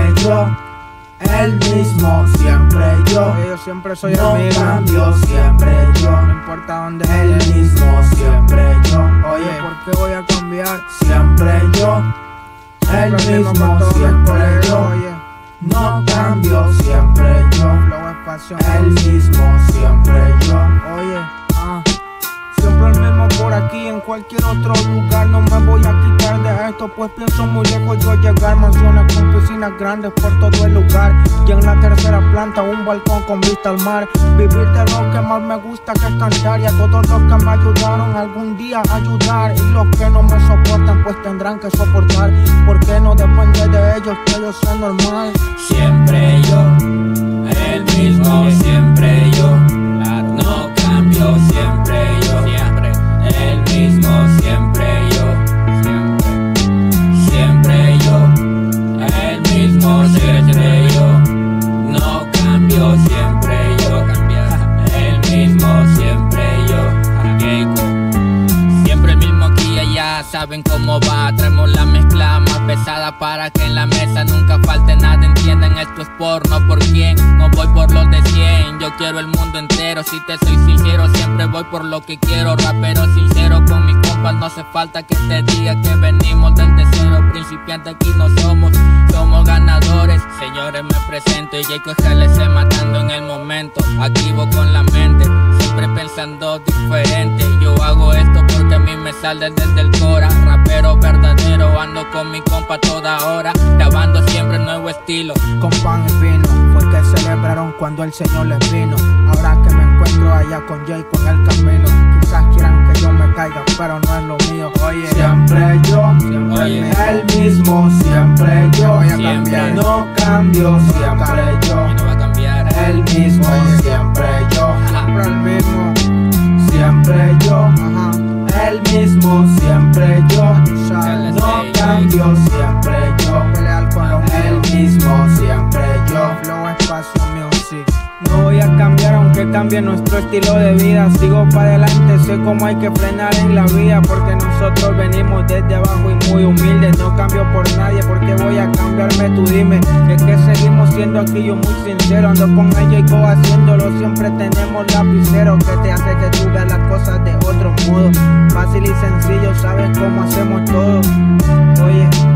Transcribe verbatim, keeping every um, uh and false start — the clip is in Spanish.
Siempre yo, el mismo, siempre yo. Yo siempre soy no el mismo. cambio, siempre yo. No importa dónde El esté. mismo, siempre yo. Oye, ¿por qué voy a cambiar? Siempre yo, el Siempre mismo, pa' todo el siempre colegio, yo. oye. No cambio, siempre yo. Flow es pasión. El mismo, siempre yo. Oye, ah. Siempre el mismo por aquí, en cualquier otro lugar. No me voy a quitar de esto, pues pienso muy lejos yo llegar. Mansiones con piscinas grandes por todo el lugar. Y en la tercera planta un balcón con vista al mar. Vivir de lo que más me gusta, que es cantar. Y a todos los que me ayudaron algún día a ayudar. Y los que no me soportan pues tendrán que soportar, porque no depende de ellos que yo sea normal. Siempre yo, el mismo, siempre yo. No cambio, siempre yo. Siempre el mismo, siempre yo. Siempre, siempre yo, el mismo, siempre yo. No cambio, siempre yo. El mismo, siempre yo. Siempre el mismo aquí y allá, saben cómo va. Traemos la mezcla más pesada para que en la mesa nunca falte nada. Entiendan, esto es por no por quién. No voy por los de cien, yo quiero el mundo entero. Si te soy sincero, siempre voy por lo que quiero. Rapero sincero con mis compas, no hace falta que te diga que venimos desde cero. Principiantes aquí no somos, somos ganadores. Señores, me presento y Jacob G L C matando en el momento. Activo con la mente, siempre pensando diferente. Yo hago esto porque a mí me sale desde el cora. Rapero verdadero, ando con mi compa toda hora, grabando siempre nuevo estilo. Con pan y vino, fue que celebraron cuando el Señor les vino. Ahora que me encuentro allá con Jay con el camino, quizás quieran que yo me caiga, pero no es lo mío. Oye, Siempre yo, siempre Oye. el mismo, siempre yo. voy a Siempre. cambiar. No cambio, siempre yo. Y no va a cambiar. El mismo, Oye. siempre yo. Siempre el mismo, Siempre yo, ajá. el mismo, siempre yo. Sabes, No cambio, siempre yo. pelear con los El míos. mismo, siempre yo. Flow Espacio Music. No voy a cambiar aunque cambie nuestro estilo de vida. Sigo para adelante, sé cómo hay que frenar en la vía, porque nosotros venimos desde abajo y muy humildes. No cambio por nadie, porque voy a cambiarme, tú dime. Es que seguimos siendo aquí, yo muy sincero. Ando con ella y go haciéndolo, siempre tenemos lapicero que te hace que tú veas las cosas de otro modo. Fácil y sencillo, sabes cómo hacemos todo. Oye,